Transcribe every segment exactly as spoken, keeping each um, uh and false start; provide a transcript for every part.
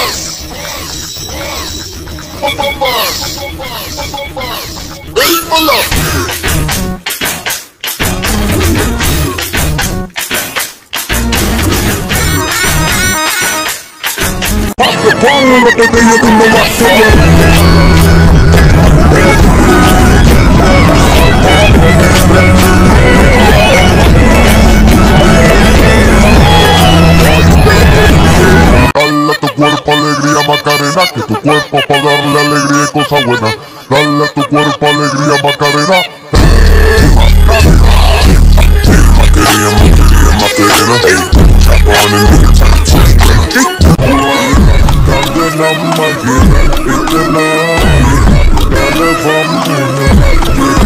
más! ¡Otro más! ¡Déjala! ¡Te pongo lo que te digo que no vas a ver! Dale a tu cuerpo alegría Macarena, que tu cuerpo pa' darle alegría y cosa buena. Dale a tu cuerpo alegría Macarena. Macarena, Macarena, Macarena, hey, tap on and do it. Dale la Macarena, esta la dale vamos,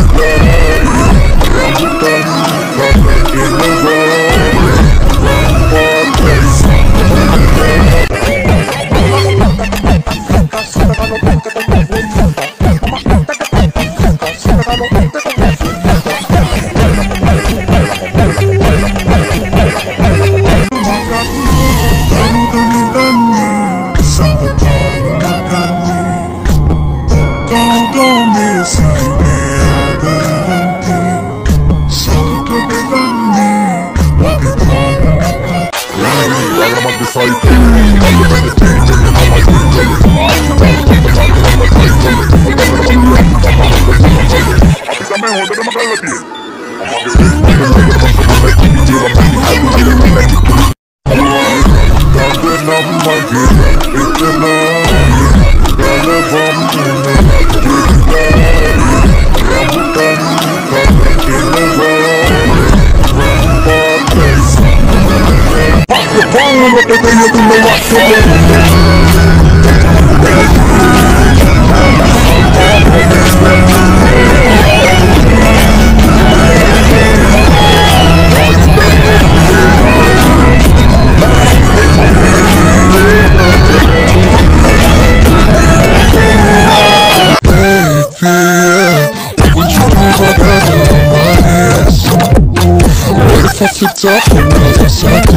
it's up and it's suck